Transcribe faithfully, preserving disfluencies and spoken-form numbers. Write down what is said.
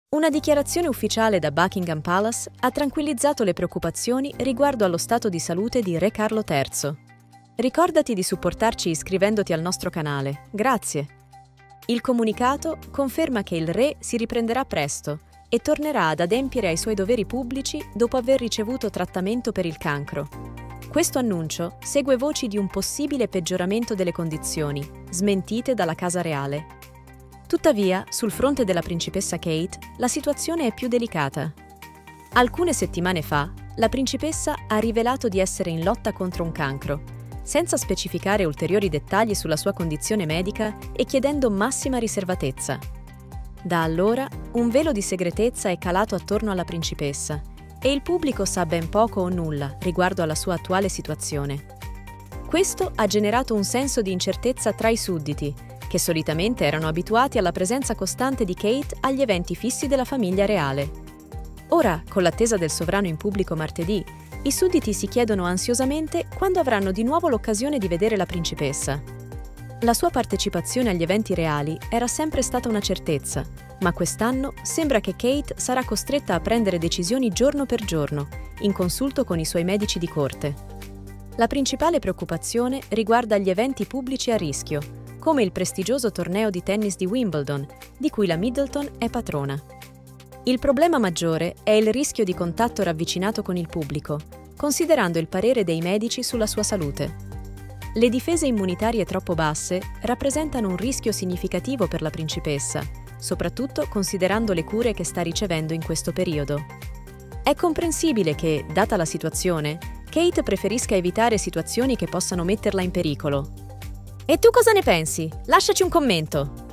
Una dichiarazione ufficiale da Buckingham Palace ha tranquillizzato le preoccupazioni riguardo allo stato di salute di Re Carlo terzo. Ricordati di supportarci iscrivendoti al nostro canale. Grazie. Il comunicato conferma che il re si riprenderà presto e tornerà ad adempiere ai suoi doveri pubblici dopo aver ricevuto trattamento per il cancro. Questo annuncio segue voci di un possibile peggioramento delle condizioni, smentite dalla Casa Reale. Tuttavia, sul fronte della principessa Kate, la situazione è più delicata. Alcune settimane fa, la principessa ha rivelato di essere in lotta contro un cancro, senza specificare ulteriori dettagli sulla sua condizione medica e chiedendo massima riservatezza. Da allora, un velo di segretezza è calato attorno alla principessa e il pubblico sa ben poco o nulla riguardo alla sua attuale situazione. Questo ha generato un senso di incertezza tra i sudditi, che solitamente erano abituati alla presenza costante di Kate agli eventi fissi della famiglia reale. Ora, con l'attesa del sovrano in pubblico martedì, i sudditi si chiedono ansiosamente quando avranno di nuovo l'occasione di vedere la principessa. La sua partecipazione agli eventi reali era sempre stata una certezza, ma quest'anno sembra che Kate sarà costretta a prendere decisioni giorno per giorno, in consulto con i suoi medici di corte. La principale preoccupazione riguarda gli eventi pubblici a rischio, come il prestigioso torneo di tennis di Wimbledon, di cui la Middleton è patrona. Il problema maggiore è il rischio di contatto ravvicinato con il pubblico, considerando il parere dei medici sulla sua salute. Le difese immunitarie troppo basse rappresentano un rischio significativo per la principessa, soprattutto considerando le cure che sta ricevendo in questo periodo. È comprensibile che, data la situazione, Kate preferisca evitare situazioni che possano metterla in pericolo. E tu cosa ne pensi? Lasciaci un commento!